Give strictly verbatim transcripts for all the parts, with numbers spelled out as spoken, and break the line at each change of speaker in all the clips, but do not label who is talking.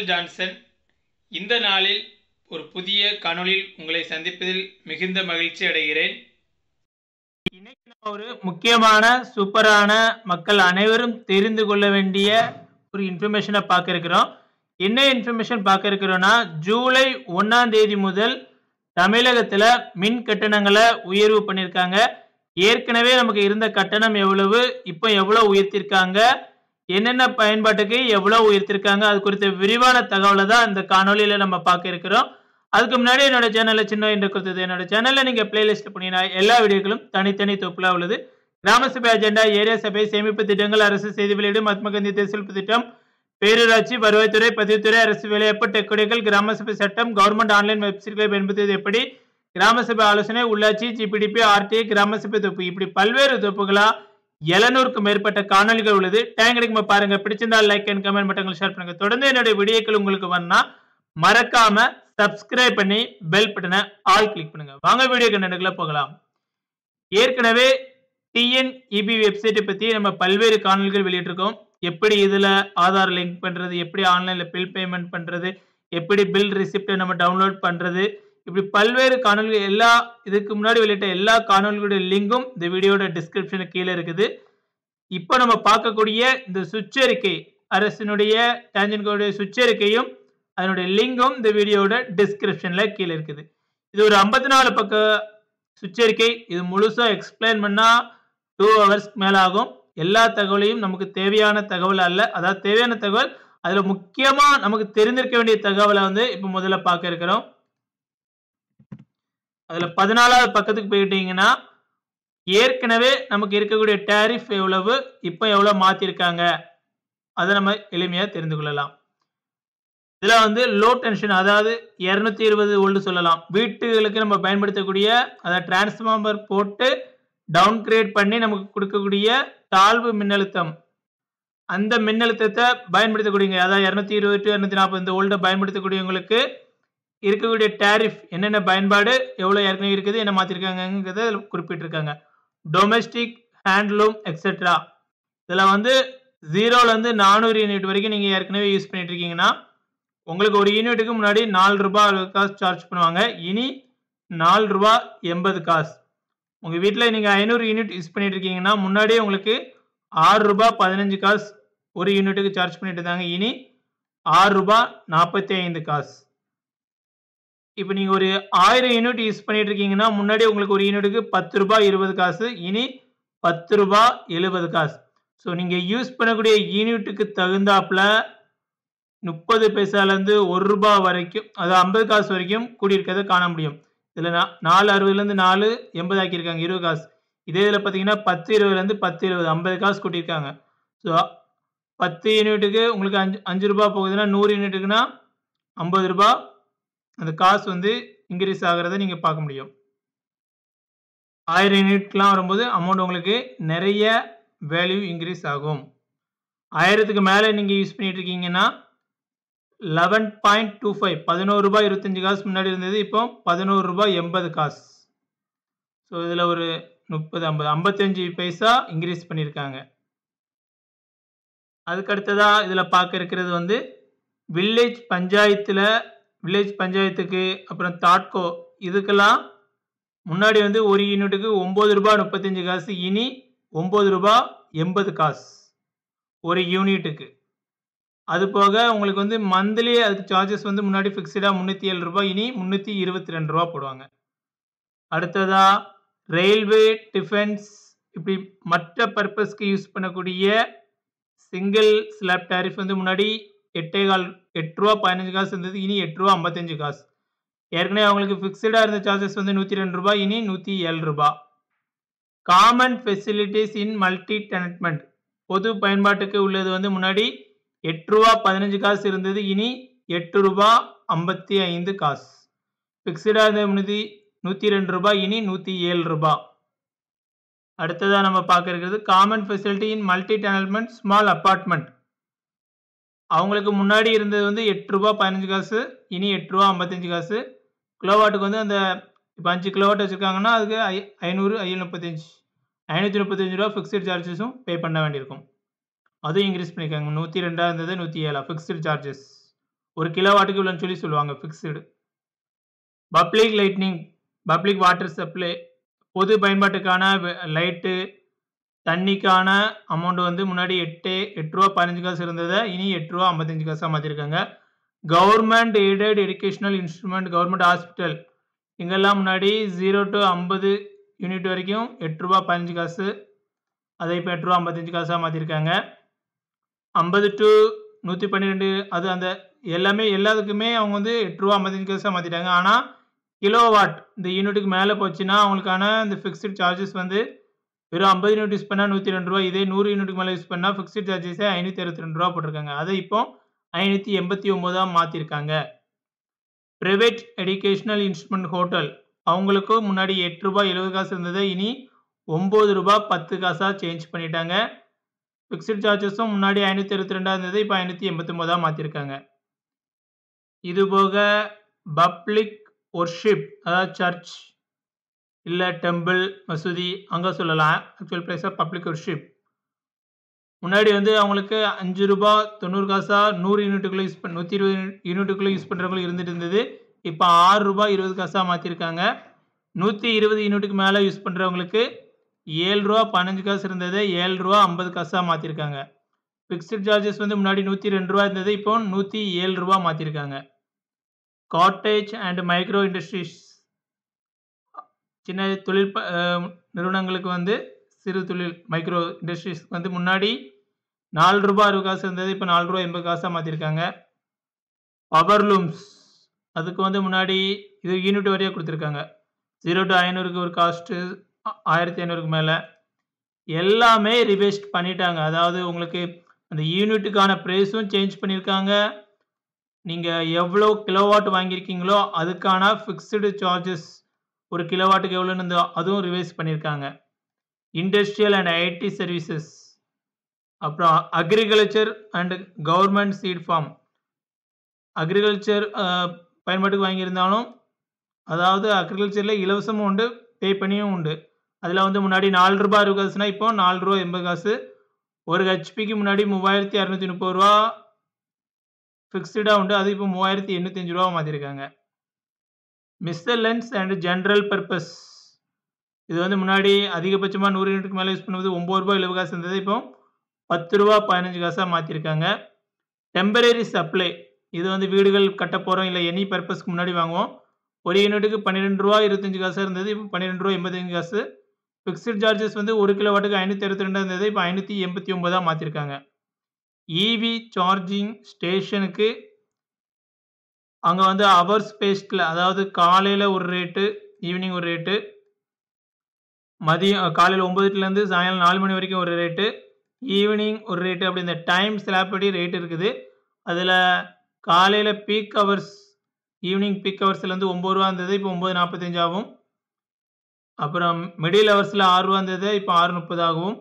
Michael Johnson. இந்த நாளில் ஒரு புதிய காணொளியில் உங்களை சந்திப்பதில் மிகுந்த மகிழ்ச்சி அடைகிறேன். இன்னைக்கு நம்ம ஒரு முக்கியமான சூப்பரான மக்கள் அனைவரும் தெரிந்து கொள்ள வேண்டிய ஒரு இன்ஃபர்மேஷனை பார்க்க இருக்கிறோம். என்ன இன்ஃபர்மேஷன் பார்க்க இருக்கிறோம்னா, ஜூலை ஒன்னாம் தேதி முதல் தமிழகத்தில் மின் கட்டணங்களை உயர்வு பண்ணியிருக்காங்க. ஏற்கனவே நமக்கு இருந்த கட்டணம் எவ்வளவு, இப்போ எவ்வளோ உயர்த்திருக்காங்க, என்னென்ன பயன்பாட்டுக்கு எவ்வளோ உயர்த்திருக்காங்க, அது குறித்த விரிவான தகவலை தான் இந்த காணொலியில் நம்ம பார்க்க இருக்கிறோம். அதுக்கு முன்னாடி என்னோட சேனலில் சின்ன என்று கொடுத்தது, என்னோட சேனலில் நீங்கள் பிளேலிஸ்ட் பண்ணினா எல்லா வீடியோக்களும் தனித்தனி தொகுப்புலாம் உள்ளது. கிராம சபை அஜெண்டா, ஏரியா சபை, சேமிப்பு திட்டங்கள், அரசு செய்தி வெளியீடு, மகாத்மா காந்தி தேசிய திட்டம், பேரூராட்சி, வருவாய்த்துறை, பதிவுத்துறை, அரசு வேலைவாய்ப்பு, டெக்கொடைகள், கிராம சபை சட்டம், கவர்மெண்ட் ஆன்லைன் வெப்சைட்களை பயன்படுத்துவது எப்படி, கிராம சபை ஆலோசனை, உள்ளாட்சி, ஜிபிடிபி, ஆர்டிஐ, கிராம சபை தொகுப்பு, இப்படி பல்வேறு தொகுப்புகளா எழுநூறுக்கும் மேற்பட்ட காணொலிகள் உள்ளது. டைம் கிடைக்கும் பாருங்க. பிடிச்சிருந்தால் லைக் அண்ட் கமெண்ட் பட்டங்களை ஷேர் பண்ணுங்க. தொடர்ந்து என்னுடைய வீடியோக்கள் உங்களுக்கு வரணும்னா மறக்காம சப்ஸ்கிரைப் பண்ணி பெல் பட்டனை ஆல் கிளிக் பண்ணுங்க. வாங்க வீடியோ கண்டென்ட்குள்ள போகலாம். ஏற்கனவே டிஎன்இபி வெப்சைட்டை பத்தி நம்ம பல்வேறு காணொலிகள் வெளியிட்டிருக்கோம். எப்படி இதுல ஆதார் லிங்க் பண்றது, எப்படி ஆன்லைன்ல பில் பேமெண்ட் பண்றது, எப்படி பில் ரிசிப்டை நம்ம டவுன்லோட் பண்றது, இப்படி பல்வேறு காணொலிகள், எல்லா இதுக்கு முன்னாடி வெளியிட்ட எல்லா காணொலிகளுடைய லிங்கும் இந்த வீடியோட டிஸ்கிரிப்ஷனுக்கு கீழே இருக்குது. இப்போ நம்ம பார்க்கக்கூடிய இந்த சுற்றறிக்கை, அரசினுடைய டான்ஜென்ட் கோடுடைய சுற்றறிக்கையும் அதனுடைய லிங்கும் இந்த வீடியோட டிஸ்கிரிப்ஷன்ல கீழே இருக்குது. இது ஒரு ஐம்பத்தி நாலு பக்க சுற்றறிக்கை. இது முழுசா எக்ஸ்பிளைன் பண்ணா டூ ஹவர்ஸ் மேல ஆகும். எல்லா தகவலையும் நமக்கு தேவையான தகவல் அல்ல, அதாவது தேவையான தகவல், அதுல முக்கியமா நமக்கு தெரிந்திருக்க வேண்டிய தகவலை வந்து இப்போ முதல்ல பார்க்க இருக்கிறோம். அதுல பதினாலாவது பக்கத்துக்கு போயிட்டீங்கன்னா, ஏற்கனவே நமக்கு இருக்கக்கூடிய டாரிஃப் எவ்வளவு, இப்போ எவ்வளவு மாத்திருக்காங்க, அதை நம்ம எளிமையா தெரிந்து கொள்ளலாம். இதுல வந்து லோ டென்ஷன், அதாவது இருநூத்தி இருபது வோல்ட் சொல்லலாம், வீட்டுகளுக்கு நம்ம பயன்படுத்தக்கூடிய, அதாவது டிரான்ஸ்ஃபார்மர் போட்டு டவுன் கிரேட் பண்ணி நமக்கு கொடுக்கக்கூடிய தாழ்வு மின்னழுத்தம், அந்த மின்னழுத்தத்தை பயன்படுத்தக்கூடியவங்க, அதாவது இருநூத்தி இருபது டு இருநூத்தி நாற்பது இந்த வோல்ட்டை பயன்படுத்தக்கூடியவங்களுக்கு இருக்கக்கூடிய டாரிஃப் என்னென்ன பயன்பாடு, எவ்வளோ ஏற்கனவே இருக்குது, என்ன மாற்றிருக்காங்கிறத குறிப்பிட்டிருக்காங்க. டொமெஸ்டிக், ஹேண்ட்லூம் எக்ஸெட்ரா, இதில் வந்து ஜீரோலேருந்து நானூறு யூனிட் வரைக்கும் நீங்கள் ஏற்கனவே யூஸ் பண்ணிட்டு இருக்கீங்கன்னா உங்களுக்கு ஒரு யூனிட்டுக்கு முன்னாடி நாலு ரூபா அறுபது காசு சார்ஜ் பண்ணுவாங்க. இனி நாலு ரூபா எண்பது காசு. உங்கள் வீட்டில் நீங்கள் ஐநூறு யூனிட் யூஸ் பண்ணிட்டு இருக்கீங்கன்னா முன்னாடியே உங்களுக்கு ஆறு ரூபா பதினஞ்சு காசு ஒரு யூனிட்டுக்கு சார்ஜ் பண்ணிட்டு இருந்தாங்க. இனி ஆறு ரூபா நாற்பத்தி ஐந்து காசு. இப்போ நீங்கள் ஒரு ஆயிரம் யூனிட் யூஸ் பண்ணிட்டு இருக்கீங்கன்னா முன்னாடி உங்களுக்கு ஒரு யூனிட்டுக்கு பத்து ரூபாய் இருபது காசு, இனி பத்து ரூபாய் எழுபது காசு. ஸோ நீங்கள் யூஸ் பண்ணக்கூடிய யூனிட்டுக்கு தகுந்தாப்புல முப்பது பைசாலேருந்து ஒரு ரூபாய் வரைக்கும், அது ஐம்பது காசு வரைக்கும் கூடியிருக்கிறத காண முடியும். இதில் நாலு அறுபதுலேருந்து நாலு எண்பது ஆக்கியிருக்காங்க, இருபது காசு. இதே இதில் பார்த்தீங்கன்னா பத்து இருபதுலேருந்து பத்து இருபது ஐம்பது காசு கூட்டியிருக்காங்க. ஸோ பத்து யூனிட்டுக்கு உங்களுக்கு அஞ்சு அஞ்சு ரூபா போகுதுன்னா நூறு யூனிட்டுக்குன்னா ஐம்பது ரூபா, அந்த காசு வந்து இன்க்ரீஸ் ஆகிறத நீங்கள் பார்க்க முடியும். ஆயிரம் யூனிட்லாம் வரும்போது அமௌண்ட் உங்களுக்கு நிறைய வேல்யூ இன்க்ரீஸ் ஆகும். ஆயிரத்துக்கு மேலே நீங்கள் யூஸ் பண்ணிட்டு இருக்கீங்கன்னா லெவன் பாயிண்ட் டூ ஃபைவ் பதினோரு ரூபாய் இருபத்தஞ்சு காசு முன்னாடி இருந்தது, இப்போ பதினோரு ரூபாய் எண்பது காசு. ஸோ இதில் ஒரு முப்பது ஐம்பது ஐம்பத்தஞ்சு பைசா இன்க்ரீஸ் பண்ணியிருக்காங்க. அதுக்கு அடுத்ததாக இதில் பார்க்க இருக்கிறது வந்து வில்லேஜ் பஞ்சாயத்தில், வில்லேஜ் பஞ்சாயத்துக்கு அப்புறம் தாட்கோ, இதுக்கெல்லாம் முன்னாடி வந்து ஒரு யூனிட்டுக்கு ஒம்பது ரூபாய் முப்பத்தஞ்சு காசு, இனி ஒம்பது ரூபாய் எண்பது காசு ஒரு யூனிட்டுக்கு. அது போக உங்களுக்கு வந்து மந்த்லி அதுக்கு சார்ஜஸ் வந்து முன்னாடி ஃபிக்ஸ்டாக முந்நூற்றி ஏழு ரூபாய், இனி முந்நூற்றி இருபத்தி ரெண்டு ரூபா போடுவாங்க. அடுத்ததா ரயில்வே, டிஃபென்ஸ், இப்படி மற்ற பர்பஸ்க்கு யூஸ் பண்ணக்கூடிய சிங்கிள் ஸ்லாப் டாரிஃப் வந்து முன்னாடி எட்டே கால் எட்டு ரூபா பதினஞ்சு காசு இருந்தது, இனி எட்டு ரூபா ஐம்பத்தஞ்சு காசு. ஏற்கனவே அவங்களுக்கு ஃபிக்ஸ்டாக இருந்த சார்ஜஸ் வந்து நூற்றி ரெண்டு ரூபாய், இனி நூற்றி ஏழு ரூபாய். Common facilities in multi tenement, பொது பயன்பாட்டுக்கு உள்ளது வந்து முன்னாடி எட்டு ரூபா பதினஞ்சு காசு இருந்தது, இனி எட்டு ரூபா ஐம்பத்தி ஐந்து காசு. ஃபிக்ஸ்டாக இருந்த முன்னூற்றி நூற்றி ரெண்டு ரூபாய், இனி நூற்றி ஏழு ரூபாய். அடுத்ததாக நம்ம பார்க்க இருக்கிறது common facility in multi tenement small apartment. அவங்களுக்கு முன்னாடி இருந்தது வந்து எட்டு ரூபா பதினஞ்சு காசு, இனி எட்டு ரூபா ஐம்பத்தஞ்சு காசு. கிலோவாட்டுக்கு வந்து அந்த இப்போ அஞ்சு கிலோவாட் வச்சுருக்காங்கன்னா அதுக்கு ஐ ஐநூறு ஐநூறு முப்பத்தஞ்சு ஐநூற்றி முப்பத்தஞ்சு ரூபா ஃபிக்ஸ்டு சார்ஜஸும் பே பண்ண வேண்டியிருக்கும். அதுவும் இன்க்ரீஸ் பண்ணியிருக்காங்க. நூற்றி ரெண்டாக இருந்தது நூற்றி ஏழா ஃபிக்ஸ்டு சார்ஜஸ். ஒரு கிலோவாட்டுக்கு இவ்வளோன்னு சொல்லி சொல்லுவாங்க fixed. Public lightning, public water supply, பொது பயன்பாட்டுக்கான லைட்டு தண்ணிக்கான அமௌண்ட் வந்து முன்னாடி எட்டு எட்டு ரூபா பதினஞ்சு காசு இருந்ததை இனி எட்டு ரூபா ஐம்பத்தஞ்சு காசாக மாற்றிருக்காங்க. Government aided educational instrument, government hospital இங்கெல்லாம் முன்னாடி ஜீரோ டு ஐம்பது யூனிட் வரைக்கும் எட்டு ரூபா பதினஞ்சு காசு, அதை இப்போ எட்டு ரூபா ஐம்பத்தஞ்சு காசாக மாற்றிருக்காங்க. ஐம்பது டு நூற்றி பன்னிரெண்டு அது அந்த எல்லாமே எல்லாத்துக்குமே அவங்க வந்து எட்டு ரூபா ஐம்பத்தஞ்சு காசாக மாற்றிட்டாங்க. ஆனால் கிலோ வாட் இந்த யூனிட்டுக்கு மேலே போச்சுன்னா அவங்களுக்கான இந்த ஃபிக்ஸ்டு சார்ஜஸ் வந்து வெறும் ஐம்பது யூனிட் யூஸ் பண்ணால் நூற்றி ரெண்டு ரூபா, இதே நூறு யூனிட்டுக்கு மேலே யூஸ் பண்ணால் ஃபிக்ஸ்டு சார்ஜஸே ஐநூற்றி அறுபத்தி ரெண்டு ரூபா போட்டிருக்காங்க. அதை இப்போ ஐநூற்றி எண்பத்தி ஒம்போதாக மாற்றிருக்காங்க. ப்ரைவேட் எஜுகேஷனல் இன்ஸ்ட்ருமெண்ட் ஹோட்டல் அவங்களுக்கும் முன்னாடி எட்டு ரூபா எழுபது காசு இருந்ததை இனி ஒம்பது ரூபா பத்து காசாக சேஞ்ச் பண்ணிட்டாங்க. ஃபிக்ஸ்டு சார்ஜஸும் முன்னாடி ஐநூற்றி அறுபத்தி ரெண்டாக இருந்தது, இப்போ ஐநூற்றி எண்பத்தி ஒம்போதாக மாற்றிருக்காங்க. இது போக பப்ளிக் ஒர்ஷிப், அதாவது சர்ச் இல்லை டெம்பிள் மசூதி அங்கே சொல்லலாம். Actual place of public worship முன்னாடி வந்து அவங்களுக்கு அஞ்சு ரூபா தொண்ணூறு காசா நூறு யூனிட்டுக்குள்ளே யூஸ் பண்ண நூற்றி இருபது யூனிட்டுக்குள்ளே யூஸ் பண்ணுறவங்களுக்கு இருந்துட்டு இருந்தது, இப்போ ஆறு ரூபா இருபது காசாக மாற்றிருக்காங்க. நூற்றி இருபது யூனிட்டுக்கு மேலே யூஸ் பண்ணுறவங்களுக்கு ஏழு ரூபா பதினஞ்சு காசு இருந்தது, ஏழு ரூபா ஐம்பது காசாக மாற்றிருக்காங்க. ஃபிக்ஸ்டு சார்ஜஸ் வந்து முன்னாடி நூற்றி ரெண்டு ரூபா இருந்தது, இப்போ நூற்றி ஏழு ரூபா மாற்றிருக்காங்க. காட்டேஜ் அண்ட் மைக்ரோ இண்டஸ்ட்ரீஸ் சின்ன தொழில் நிறுவனங்களுக்கு வந்து சிறு தொழில் மைக்ரோ இண்டஸ்ட்ரீஸ்க்கு வந்து முன்னாடி நாலு ரூபா அறுபது காசு இருந்தது, இப்போ நாலு ரூபா எண்பது காசாக மாற்றிருக்காங்க. பவர் லூம்ஸ் அதுக்கு வந்து முன்னாடி இது யூனிட் வரையாக கொடுத்துருக்காங்க. ஜீரோ டு ஐநூறுக்கு ஒரு காஸ்ட்டு ஆயிரத்தி ஐநூறுக்கு மேலே எல்லாமே ரிவைஸ்ட் பண்ணிட்டாங்க. அதாவது உங்களுக்கு அந்த யூனிட்டுக்கான ப்ரைஸும் சேஞ்ச் பண்ணியிருக்காங்க. நீங்கள் எவ்வளோ கிலோவாட் வாங்கியிருக்கீங்களோ அதுக்கான ஃபிக்ஸ்டு சார்ஜஸ் ஒரு கிலோவாட்டுக்கு எவ்வளோன்னு இருந்தோ அதுவும் ரிவைஸ் பண்ணியிருக்காங்க. இண்டஸ்ட்ரியல் அண்ட் ஐடி சர்வீசஸ், அப்புறம் agriculture and government seed farm, agriculture பயன்பாட்டுக்கு வாங்கியிருந்தாலும் அதாவது அக்ரிகல்ச்சரில் இலவசமும் உண்டு பே பண்ணியும் உண்டு. அதில் வந்து முன்னாடி நாலு ரூபா அறுபது காசுனா இப்போ நாலு ரூபா எண்பது காசு. ஒரு ஹெச்பிக்கு முன்னாடி மூவாயிரத்தி அறுநூற்றி முப்பது ரூபா ஃபிக்ஸ்டாக உண்டு, அது இப்போ மூவாயிரத்தி எண்ணூத்தஞ்சு ரூபா மாற்றிருக்காங்க. மிஸ்செல்லன்ஸ் அண்ட் ஜென்ரல் பர்பஸ் இது வந்து முன்னாடி அதிகபட்சமாக நூறு யூனிட்டுக்கு மேலே யூஸ் பண்ணுவது ஒம்பது ரூபா எழுபது காசு இருந்தது, இப்போ பத்து ரூபா பதினஞ்சு காசாக மாற்றிருக்காங்க. டெம்பரரி சப்ளை இது வந்து வீடுகள் கட்ட போகிறோம் இல்லை எனி பர்பஸ்க்கு முன்னாடி வாங்குவோம். ஒரு யூனிட்டுக்கு பன்னிரெண்டு ரூபா இருபத்தஞ்சு காசாக இருந்தது, இப்போ பன்னிரெண்டு ரூபா எண்பத்தஞ்சு காசு. ஃபிக்ஸ்டு சார்ஜஸ் வந்து ஒரு கிலோ வாட்டுக்கு ஐநூற்றி அறுபத்தி ரெண்டாக இருந்தது, இப்போ ஐநூற்றி எண்பத்தி ஒம்போதாக மாற்றிருக்காங்க. இவி சார்ஜிங் ஸ்டேஷனுக்கு அங்கே வந்து ஹவர்ஸ் பேஸ்டில், அதாவது காலையில் ஒரு ரேட்டு ஈவினிங் ஒரு ரேட்டு, மதியம் காலையில் ஒம்பதுலேருந்து சாயங்காலம் நாலு மணி வரைக்கும் ஒரு ரேட்டு, ஈவினிங் ஒரு ரேட்டு, அப்படி இந்த டைம் ஸ்லாப் படி ரேட் இருக்குது. அதில் காலையில் பீக் ஹவர்ஸ் ஈவினிங் பீக் ஹவர்ஸ்லேருந்து ஒம்பது ரூபா இருந்தது, இப்போ ஒம்பது நாற்பத்தஞ்சு ஆகும். அப்புறம் மிடில் ஹவர்ஸில் ஆறு ரூபா இருந்தது, இப்போ ஆறு முப்பது ஆகும்.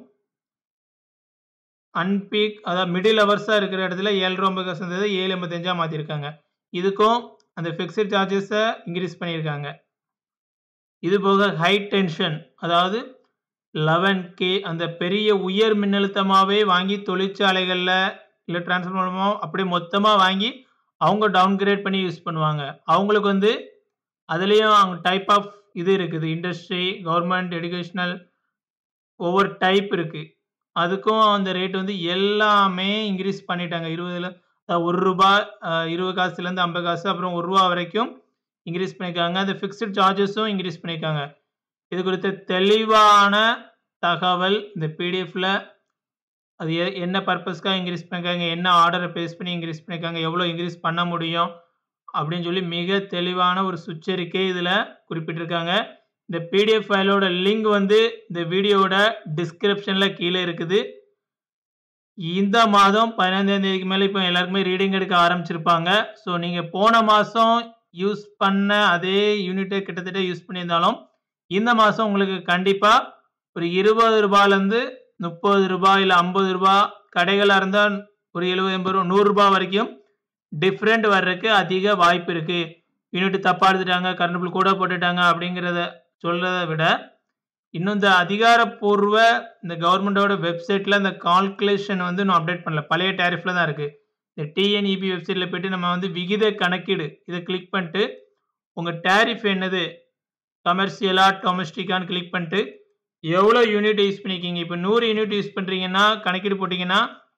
அன்பீக் அதாவது மிடில் ஹவர்ஸாக இருக்கிற இடத்துல ஏழு ரூபா ஐம்பது காசு இருந்தது, ஏழு எண்பத்தஞ்சாக மாற்றிருக்காங்க. இதுக்கும் அந்த ஃபிக்ஸ்டு சார்ஜஸை இன்க்ரீஸ் பண்ணியிருக்காங்க. இது போக ஹை டென்ஷன் அதாவது லெவன் கே அந்த பெரிய உயர் மின்னழுத்தமாகவே வாங்கி தொழிற்சாலைகளில் இல்லை டிரான்ஸ்ஃபர் மூலமாக அப்படியே மொத்தமாக வாங்கி அவங்க டவுன்கிரேட் பண்ணி யூஸ் பண்ணுவாங்க. அவங்களுக்கு வந்து அதுலேயும் அவங்க டைப் ஆஃப் இது இருக்குது, இண்டஸ்ட்ரி கவர்மெண்ட் எஜுகேஷ்னல் ஒவ்வொரு டைப் இருக்குது. அதுக்கும் அந்த ரேட் வந்து எல்லாமே இன்க்ரீஸ் பண்ணிட்டாங்க. இருபதுல ஒரு ரூபா இருபது காசுலேருந்து ஐம்பது காசு அப்புறம் ஒரு ரூபா வரைக்கும் இன்க்ரீஸ் பண்ணியிருக்காங்க. அந்த ஃபிக்ஸ்டு சார்ஜஸும் இன்க்ரீஸ் பண்ணியிருக்காங்க. இது குறித்த தெளிவான தகவல் இந்த பிடிஎஃப்ல அது என்ன பர்பஸ்க்காக இன்க்ரீஸ் பண்ணியிருக்காங்க, என்ன ஆர்டரை பேஸ் பண்ணி இன்க்ரீஸ் பண்ணியிருக்காங்க, எவ்வளோ இன்க்ரீஸ் பண்ண முடியும் அப்படின்னு சொல்லி மிக தெளிவான ஒரு சுற்றறிக்கை இதில் குறிப்பிட்டிருக்காங்க. இந்த பிடிஎஃப் ஃபைலோட லிங்க் வந்து இந்த வீடியோட டிஸ்கிரிப்ஷனில் கீழே இருக்குது. இந்த மாதம் பதினைந்தாம் தேதிக்கு மேலே இப்போ எல்லாருக்குமே ரீடிங் எடுக்க ஆரம்பிச்சிருப்பாங்க. ஸோ நீங்கள் போன மாதம் யூஸ் பண்ண அதே யூனிட்டை கிட்டத்தட்ட யூஸ் பண்ணியிருந்தாலும் இந்த மாதம் உங்களுக்கு கண்டிப்பாக ஒரு இருபது ரூபாயிலேருந்து முப்பது ரூபாய் இல்லை ஐம்பது ரூபா, கடைகளாக இருந்தால் ஒரு எழுபது எண்பது ரூபா நூறு ரூபா வரைக்கும் டிஃப்ரெண்ட் வர்றதுக்கு அதிக வாய்ப்பு இருக்குது. யூனிட் தப்பாக எடுத்துட்டாங்க, கரண்ட் பில் கூட போட்டுட்டாங்க அப்படிங்கிறத சொல்கிறத விட இன்னும் இந்த அதிகாரப்பூர்வ இந்த கவர்மெண்டோட வெப்சைட்டில் இந்த கால்குலேஷன் வந்து இன்னும் அப்டேட் பண்ணல, பழைய டேரிஃபில் தான் இருக்குது. இந்த டிஎன்இபி வெப்சைட்ல போயிட்டு நம்ம வந்து விகித கணக்கீடு இதை கிளிக் பண்ணிட்டு உங்கள் டேரிஃப் என்னது கமர்ஷியலா டொமஸ்டிக்கான்னு கிளிக் பண்ணிட்டு எவ்வளோ யூனிட் யூஸ் பண்ணிக்கிங்க. இப்போ நூறு யூனிட் யூஸ் பண்ணுறீங்கன்னா கணக்கீடு போட்டிங்கன்னா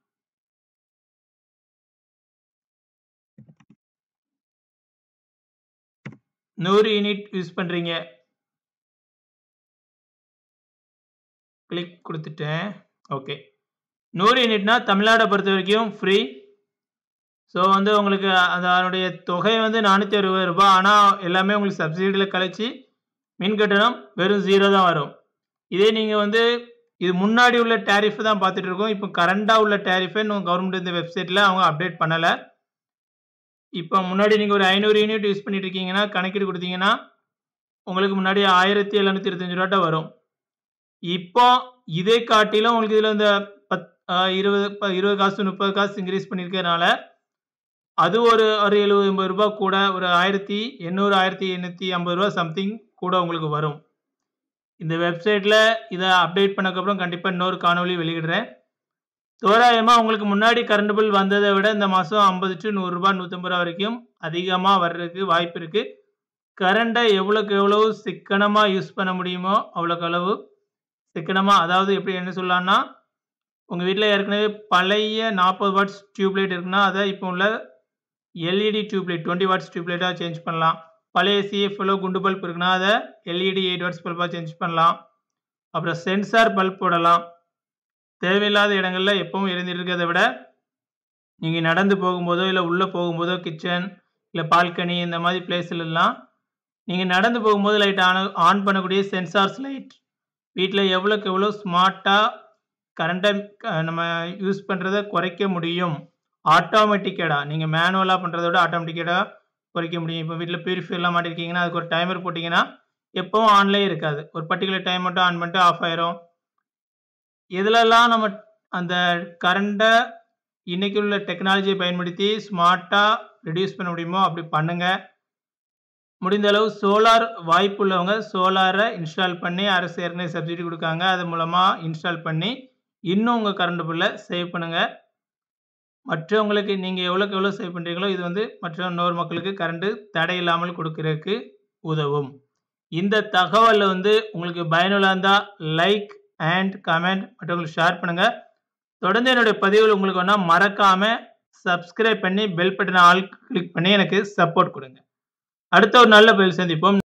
நூறு யூனிட் யூஸ் பண்ணுறீங்க கிளிக் கொடுத்துட்டேன். ஓகே, நூறு யூனிட்னா தமிழ்நாடை பொறுத்த வரைக்கும் ஃப்ரீ. ஸோ வந்து உங்களுக்கு அதனுடைய தொகை வந்து நானூற்றி அறுபது ரூபாய். ஆனால் எல்லாமே உங்களுக்கு சப்சிடியில் கழிச்சு மின் கட்டணம் வெறும் ஜீரோ தான் வரும். இதே நீங்கள் வந்து இது முன்னாடி உள்ள டேரிஃப் தான் பார்த்துட்டு இருக்கோம். இப்போ கரண்டாக உள்ள டேரிஃபை இன்னும் கவர்மெண்ட் இந்த வெப்சைட்டில் அவங்க அப்டேட் பண்ணலை. இப்போ முன்னாடி நீங்கள் ஒரு ஐநூறு யூனிட் யூஸ் பண்ணிட்டு இருக்கீங்கன்னா கணக்கீடு கொடுத்தீங்கன்னா உங்களுக்கு முன்னாடி ஆயிரத்தி எழுநூத்தி இருபத்தஞ்சு ரூபாட்ட வரும். இப்போ இதே காட்டிலும் உங்களுக்கு இதில் இந்த பத் இருபது இருபது காசு முப்பது காசு இன்க்ரீஸ் பண்ணியிருக்கனால அது ஒரு ஒரு எழுபது எண்பது ரூபா கூட ஒரு ஆயிரத்தி எண்ணூறு ஆயிரத்தி எண்ணூற்றி ஐம்பது ரூபா சம்திங் கூட உங்களுக்கு வரும். இந்த வெப்சைட்டில் இதை அப்டேட் பண்ணக்கப்புறம் கண்டிப்பாக இன்னொரு காணொலி வெளியிடுறேன். தோராயமாக உங்களுக்கு முன்னாடி கரண்ட் பில் வந்ததை விட இந்த மாதம் ஐம்பது டு நூறுரூபா நூற்றம்பது ரூபா வரைக்கும் அதிகமாக வர்றதுக்கு வாய்ப்பு இருக்குது. கரண்ட்டை எவ்வளோக்கு எவ்வளோ சிக்கனமாக யூஸ் பண்ண முடியுமோ அவ்வளோக்கு அளவு சிக்கனமாக, அதாவது எப்படி என்ன சொல்லலாம்னா உங்கள் வீட்டில் ஏற்கனவே பழைய நாற்பது வாட்ஸ் டியூப்லைட் இருக்குன்னா அதை இப்போ உள்ள எல்இடி டியூப்லைட் டுவெண்ட்டி வாட்ஸ் டியூப்லைட்டாக சேஞ்ச் பண்ணலாம். பழைய சிஎஃப்எல்லோ குண்டு பல்ப் இருக்குன்னா அதை எல்இடி எயிட் வாட்ஸ் பல்பாக சேஞ்ச் பண்ணலாம். அப்புறம் சென்சார் பல்ப் போடலாம். தேவையில்லாத இடங்களில் எப்பவும் எரிந்துட்டு இருக்கிறத விட நீங்கள் நடந்து போகும்போதோ இல்லை உள்ளே போகும்போதோ கிச்சன் இல்லை பால்கனி இந்த மாதிரி பிளேஸ்லாம் நீங்கள் நடந்து போகும்போது லைட் ஆன் ஆன் பண்ணக்கூடிய சென்சார்ஸ் லைட் வீட்டில் எவ்வளோக்கு எவ்வளோ ஸ்மார்ட்டாக கரண்ட்டை நம்ம யூஸ் பண்ணுறதை குறைக்க முடியும். ஆட்டோமேட்டிக்கடாக நீங்கள் மேனுவலாக பண்ணுறத விட ஆட்டோமேட்டிக்கடாக குறைக்க முடியும். இப்போ வீட்டில் பியூரிஃபையர்லாம் மாட்டிருக்கீங்கன்னா அதுக்கு ஒரு டைமர் போட்டிங்கன்னா எப்பவும் ஆன்லேயே இருக்காது. ஒரு பர்டிகுலர் டைம் மட்டும் ஆன் பண்ணிட்டு ஆஃப் ஆயிரும். இதிலெல்லாம் நம்ம அந்த கரண்ட்டை இன்றைக்கி உள்ள டெக்னாலஜியை பயன்படுத்தி ஸ்மார்ட்டாக ரெடியூஸ் பண்ண முடியுமோ அப்படி பண்ணுங்கள். முடிந்த அளவு சோலார் வாய்ப்பு உள்ளவங்க சோலாரை இன்ஸ்டால் பண்ணி அரசு ஏற்கனவே சப்சிடி கொடுக்காங்க, அது மூலமாக இன்ஸ்டால் பண்ணி இன்னும் உங்கள் கரண்ட் பில்லை சேவ் பண்ணுங்கள். மற்றவங்களுக்கு நீங்கள் எவ்வளோக்கு எவ்வளோ சேவ் பண்ணுறீங்களோ இது வந்து மற்ற இன்னொரு மக்களுக்கு கரண்ட்டு தடை இல்லாமல் கொடுக்கறதுக்கு உதவும். இந்த தகவல் வந்து உங்களுக்கு பயனுள்ள இருந்தால் லைக் அண்ட் கமெண்ட் மற்றவங்களுக்கு ஷேர் பண்ணுங்கள். தொடர்ந்து என்னுடைய பதிவுகள் உங்களுக்கு வேணால் மறக்காமல் சப்ஸ்கிரைப் பண்ணி பெல் பட்டனை ஆல் கிளிக் பண்ணி எனக்கு சப்போர்ட் கொடுங்க. அடுத்த ஒரு நல்ல பதில் சந்திப்போம்.